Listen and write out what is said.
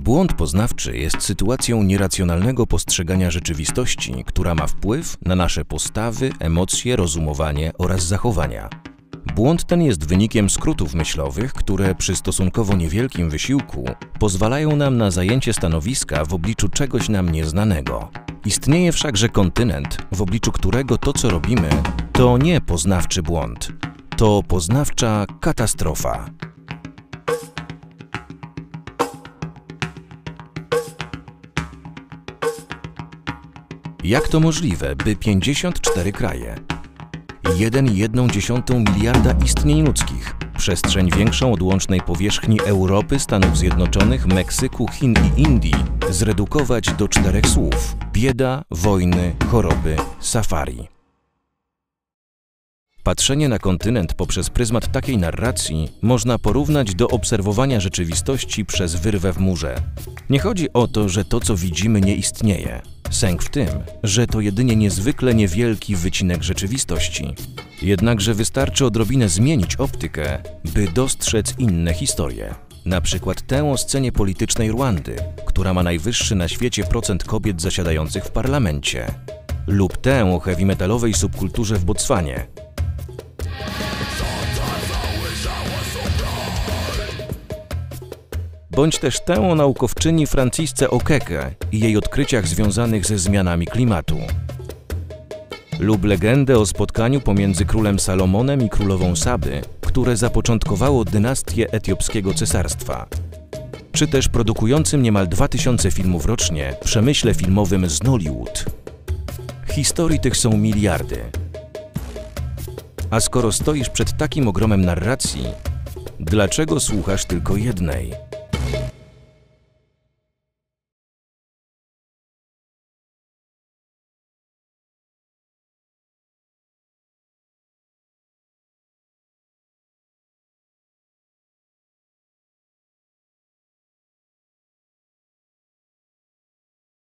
Błąd poznawczy jest sytuacją nieracjonalnego postrzegania rzeczywistości, która ma wpływ na nasze postawy, emocje, rozumowanie oraz zachowania. Błąd ten jest wynikiem skrótów myślowych, które przy stosunkowo niewielkim wysiłku pozwalają nam na zajęcie stanowiska w obliczu czegoś nam nieznanego. Istnieje wszakże kontynent, w obliczu którego to, co robimy, to nie poznawczy błąd, to poznawcza katastrofa. Jak to możliwe, by 54 kraje, 1,1 miliarda istnień ludzkich, przestrzeń większą od łącznej powierzchni Europy, Stanów Zjednoczonych, Meksyku, Chin i Indii zredukować do 4 słów: bieda, wojny, choroby, safari? Patrzenie na kontynent poprzez pryzmat takiej narracji można porównać do obserwowania rzeczywistości przez wyrwę w murze. Nie chodzi o to, że to, co widzimy, nie istnieje. Sęk w tym, że to jedynie niezwykle niewielki wycinek rzeczywistości. Jednakże wystarczy odrobinę zmienić optykę, by dostrzec inne historie. Na przykład tę o scenie politycznej Rwandy, która ma najwyższy na świecie procent kobiet zasiadających w parlamencie. Lub tę o heavy metalowej subkulturze w Botswanie. Bądź też tę o naukowczyni Francisce Okeke i jej odkryciach związanych ze zmianami klimatu. Lub legendę o spotkaniu pomiędzy królem Salomonem i królową Saby, które zapoczątkowało dynastię etiopskiego cesarstwa. Czy też produkującym niemal 2000 filmów rocznie przemyśle filmowym z Nollywood. Historii tych są miliardy. A skoro stoisz przed takim ogromem narracji, dlaczego słuchasz tylko jednej?